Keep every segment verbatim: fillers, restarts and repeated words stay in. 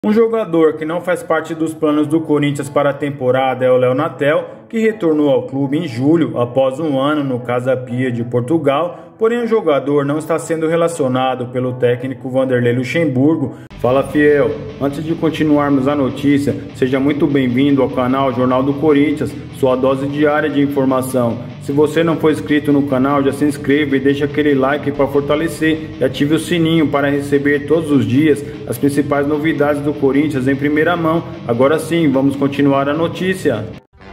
Um jogador que não faz parte dos planos do Corinthians para a temporada é o Léo Natel, que retornou ao clube em julho após um ano no Casa Pia de Portugal, porém o jogador não está sendo relacionado pelo técnico Vanderlei Luxemburgo. Fala, fiel! Antes de continuarmos a notícia, seja muito bem-vindo ao canal Jornal do Corinthians, sua dose diária de informação. Se você não for inscrito no canal, já se inscreva e deixa aquele like para fortalecer e ative o sininho para receber todos os dias as principais novidades do Corinthians em primeira mão. Agora sim, vamos continuar a notícia.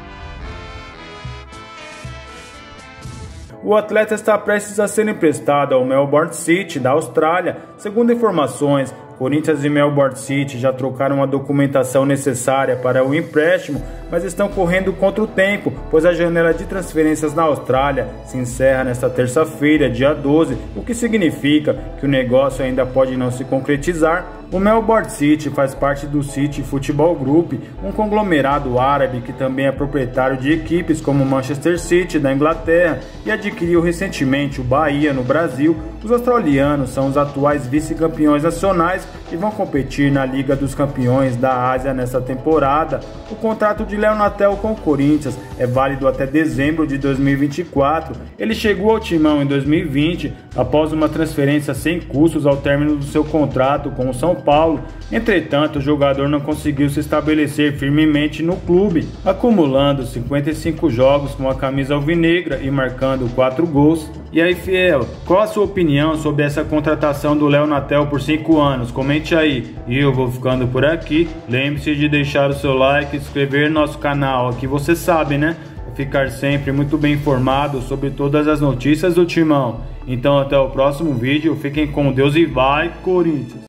O atleta está prestes a ser emprestado ao Melbourne City da Austrália. Segundo informações, Corinthians e Melbourne City já trocaram a documentação necessária para o empréstimo, mas estão correndo contra o tempo, pois a janela de transferências na Austrália se encerra nesta terça-feira, dia doze, o que significa que o negócio ainda pode não se concretizar. O Melbourne City faz parte do City Football Group, um conglomerado árabe que também é proprietário de equipes como o Manchester City da Inglaterra e adquiriu recentemente o Bahia no Brasil. Os australianos são os atuais vice-campeões nacionais e vão competir na Liga dos Campeões da Ásia nesta temporada. O contrato de Léo Natel com o Corinthians é válido até dezembro de dois mil e vinte e quatro. Ele chegou ao Timão em dois mil e vinte após uma transferência sem custos ao término do seu contrato com o São Paulo. Entretanto, o jogador não conseguiu se estabelecer firmemente no clube, acumulando cinquenta e cinco jogos com a camisa alvinegra e marcando quatro gols. E aí, fiel, qual a sua opinião sobre essa contratação do Léo Natel por cinco anos? Comente aí. E eu vou ficando por aqui. Lembre-se de deixar o seu like e se inscrever no nosso canal. Aqui você sabe, né? Ficar sempre muito bem informado sobre todas as notícias do Timão. Então até o próximo vídeo. Fiquem com Deus e vai, Corinthians!